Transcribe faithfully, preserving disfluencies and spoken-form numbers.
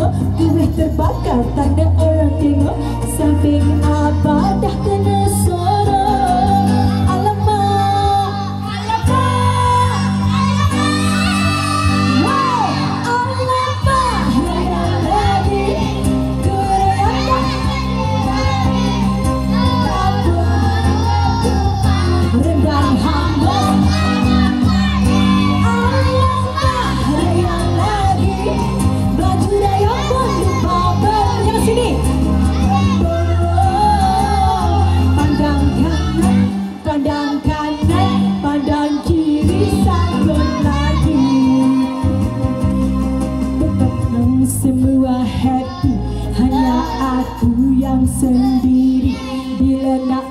Kue terbakar tanda orang tengok. Samping apa dah kena sorok. Alamak, alamak, wow, alamak. Hilang lagi goyang rendang hambur. Alamak, hilang lagi baju dayang pun lupa bernyam sini. Pandang kanan, pandang kanan, pandang kiri, sanggup lagi. Semua happy, hanya aku yang sendiri. Bila nak